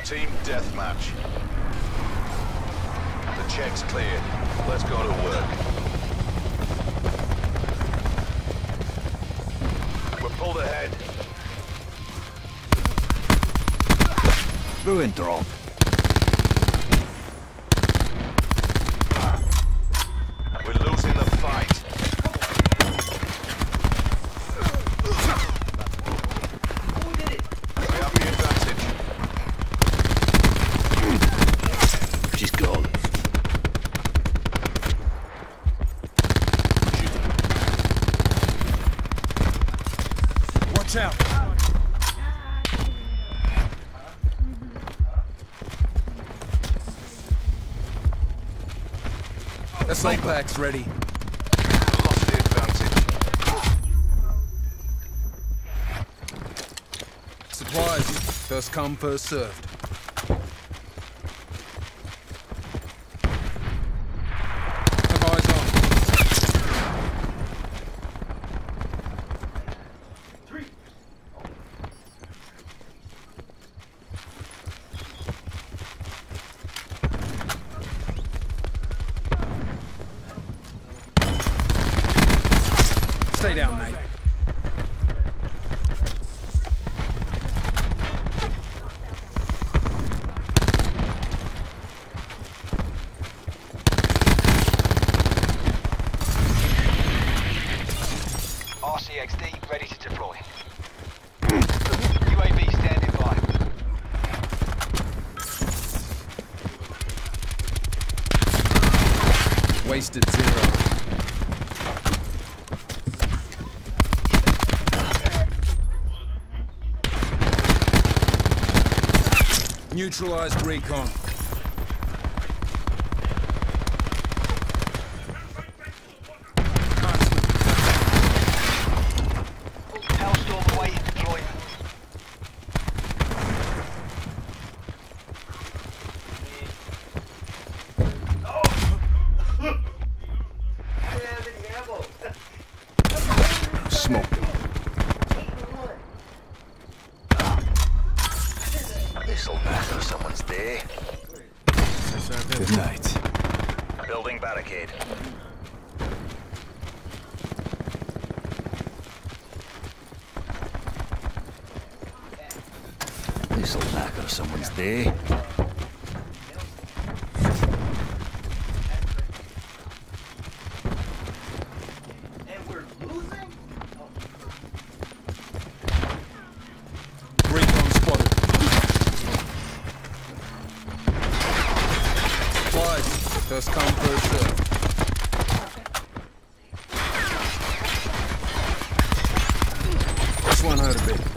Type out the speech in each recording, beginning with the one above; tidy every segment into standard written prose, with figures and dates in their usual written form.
Team deathmatch. The check's cleared. Let's go to work. We're pulled ahead. Ruin drop. We're losing the fight. We have the advantage. She's gone. Watch out! Assault pack's ready. Lost the advantage. Supplies. First come, first served. Have eyes on. Stay down, mate. RCXD ready to deploy. UAV standing by. Wasted zero. Neutralized recon. Hellstorm awaiting deployment. Smoked him. This'll matter someone's day. Good night. Building barricade. This'll knacker someone's day. Recon spotted. Supplies. First come, first served. This one hurt a bit.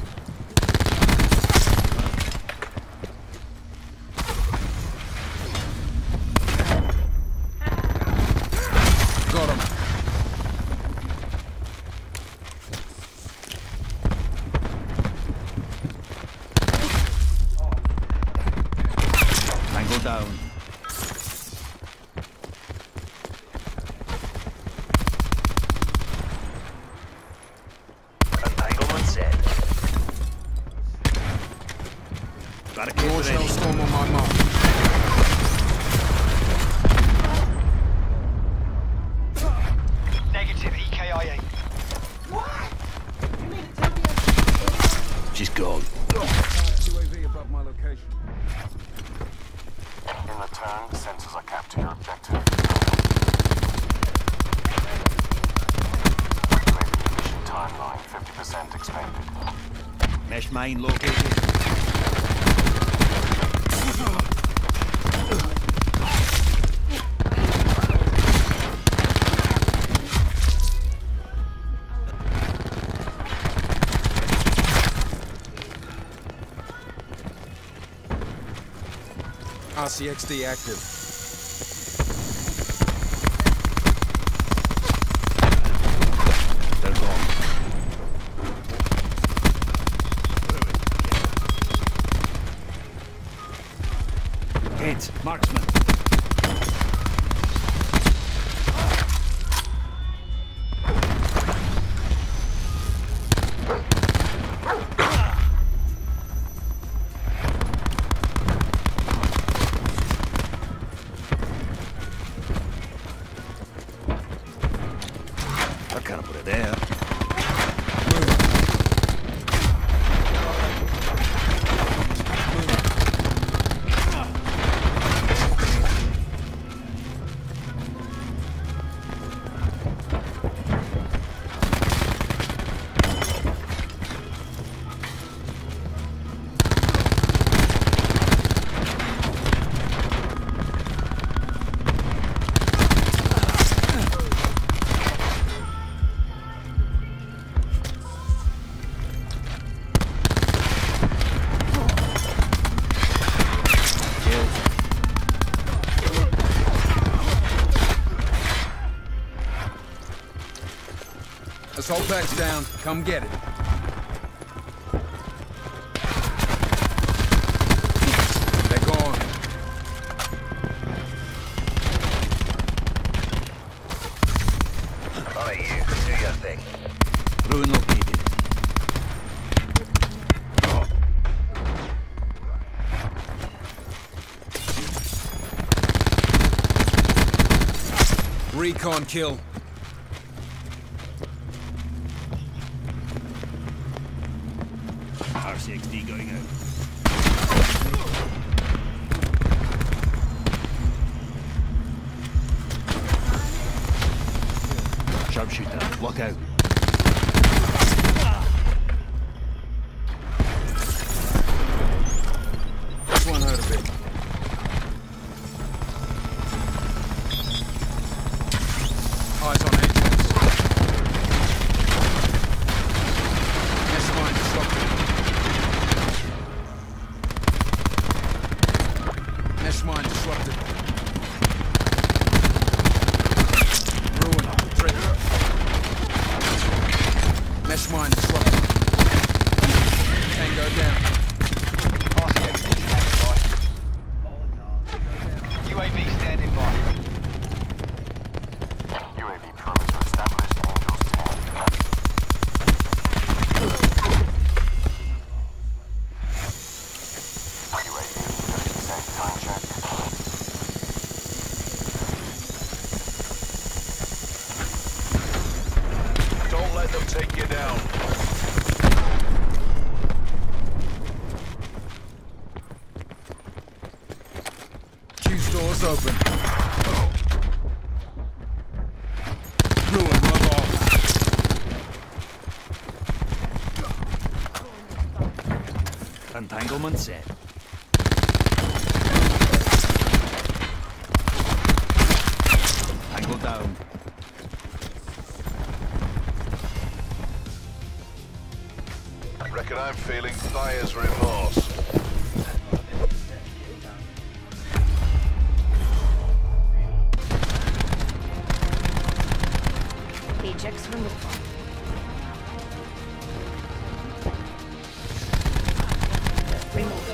Got him. Tango down. Entanglement set. Barricade Launch ready. Hellstorm on my mark. Negative EKIA. She's gone. UAV above my location. In return, sensors are capped to your objective. UAV mission timeline 50% expended. Mesh mine located. RCXD active. They're gone. Hit. Marksman. Assault bag's down. Come get it. They're gone. On it, you. Do your thing. Ruin located. Recon kill. RCXD going out. Sharpshooter, look out. This one hurt a bit. Eyes on agents. Mesh mine disrupted. Mesh mine disrupted. Ruin. Trigger. Mesh mine disrupted. Tango down. RCXD standing by. UAV standing by. UAV perimeter established. Angels 10. UAV 30% time check. Don't let them take you down. Q stores open. Ruin, rub off. Entanglement set. Tangle down. Reckon I'm feeling buyer's remorse. Paychecks from the front. Remote.